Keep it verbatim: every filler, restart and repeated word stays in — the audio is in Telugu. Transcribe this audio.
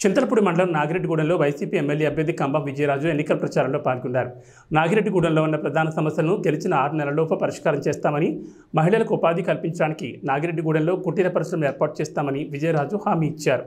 చింతలపూడి మండలం నాగిరెడ్డిగూడెంలో వైసీపీ ఎమ్మెల్యే అభ్యర్థి కంబం విజయరాజు ఎన్నికల ప్రచారంలో పాల్గొన్నారు. నాగిరెడ్డిగూడెంలో ఉన్న ప్రధాన సమస్యలను గెలిచిన ఆరు నెలల్లోపు పరిష్కారం చేస్తామని, మహిళలకు ఉపాధి కల్పించడానికి నాగిరెడ్డిగూడెంలో కుటీర పరిశ్రమలు ఏర్పాటు చేస్తామని విజయరాజు హామీ ఇచ్చారు.